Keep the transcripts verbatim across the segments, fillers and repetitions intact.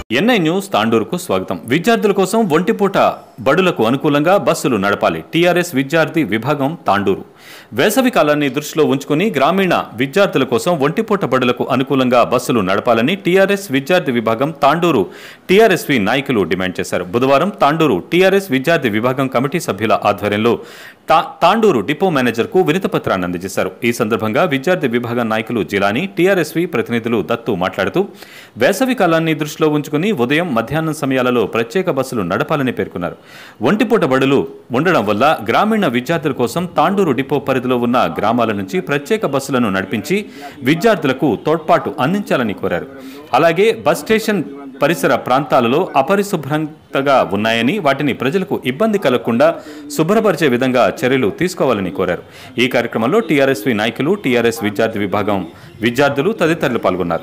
NI news తాండూరుకు స్వాగతం. విద్యార్థుల కోసం ఒంటిపూట బడులకు అనుకూలంగా బస్సులు నడపాలి. టీఆర్ఎస్ విద్యార్థి విభాగం తాండూరు. వేసవి కాలాన్ని దృష్టిలో ఉంచుకుని గ్రామీణ విద్యార్థుల కోసం ఒంటిపూట బడులకు అనుకూలంగా బస్సులు నడపాలని టీఆర్ఎస్ విద్యార్థి విభాగం తాండూరు టీఆర్ఎస్వి నాయకులు డిమాండ్ చేశారు. బుధవారం తాండూరు టీఆర్ఎస్ విద్యార్థి విభాగం కమిటీ సభ్యుల ఆధ్వర్యంలో తాండూరు డిపో మేనేజర్కు వినతిపత్రాన్ని అందజేశారు. ఈ సందర్భంగా విద్యార్థి విభాగం నాయకులు జిలానీ, టీఆర్ఎస్వి ప్రతినిధులు దత్తు మాట్లాడుతూ వేసవి కాలాన్ని దృష్టిలో ఉంచుకుని ఉదయం మధ్యాహ్నం సమయాలలో ప్రత్యేక బస్సులు నడపాలని పేర్కొన్నారు. ఒంటిపూట బడులు ఉండడం వల్ల గ్రామీణ విద్యార్థుల కోసం తాండూరు డిపో పరిధిలో ఉన్న గ్రామాల నుంచి ప్రత్యేక బస్సులను నడిపించి విద్యార్థులకు తోడ్పాటు అందించాలని కోరారు. అలాగే బస్ స్టేషన్ పరిసర ప్రాంతాలలో అపరిశుభ్రంగా ఉన్నాయని, వాటిని ప్రజలకు ఇబ్బంది కలగకుండా శుభ్రపరిచే విధంగా చర్యలు తీసుకోవాలని కోరారు. ఈ కార్యక్రమంలో టీఆర్ఎస్వి నాయకులు, టీఆర్ఎస్ విద్యార్థి విభాగం విద్యార్థులు తదితరులు పాల్గొన్నారు.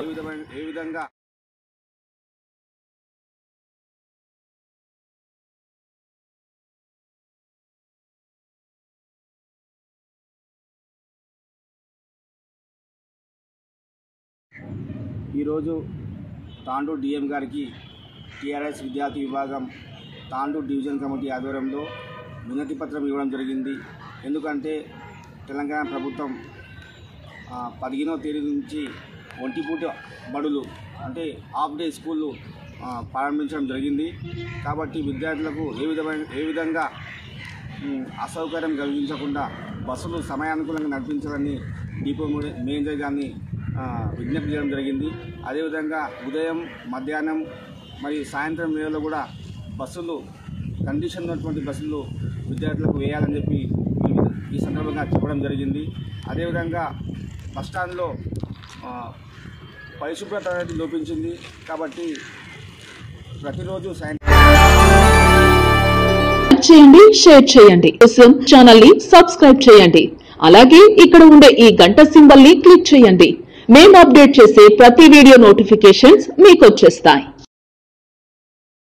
ఈరోజు తాండూరు డిఎం గారికి టీఆర్ఎస్ విద్యార్థి విభాగం తాండూరు డివిజన్ కమిటీ ఆధ్వర్యంలో వినతి పత్రం ఇవ్వడం జరిగింది. ఎందుకంటే తెలంగాణ ప్రభుత్వం పదిహేనవ తేదీ నుంచి ఒంటిపూట బడులు అంటే హాఫ్ డే స్కూళ్ళు ప్రారంభించడం జరిగింది. కాబట్టి విద్యార్థులకు ఏ విధమైన ఏ విధంగా అసౌకర్యం కలిగించకుండా బస్సులు సమయానుకూలంగా నడిపించాలని డిపో మేనేజర్ గారిని విజ్ఞప్తి చేయడం జరిగింది. అదేవిధంగా ఉదయం, మధ్యాహ్నం మరియు సాయంత్రం వేళలో కూడా బస్సులు కండిషన్ ఉన్నటువంటి బస్సులు విద్యార్థులకు వేయాలని చెప్పి ఈ సందర్భంగా చెప్పడం జరిగింది. అదేవిధంగా బస్టాండ్లో పరిశుభ్రత అనేది లోపించింది. కాబట్టి ప్రతిరోజు సాయంత్రం చేయండి, షేర్ చేయండి, ఛానల్ ని సబ్స్క్రైబ్ చేయండి. అలాగే ఇక్కడ ఉండే ఈ గంట సింబల్ ని క్లిక్ చేయండి. మేము అప్డేట్ చేసే ప్రతి వీడియో నోటిఫికేషన్స్ మీకు వచ్చేస్తాయి.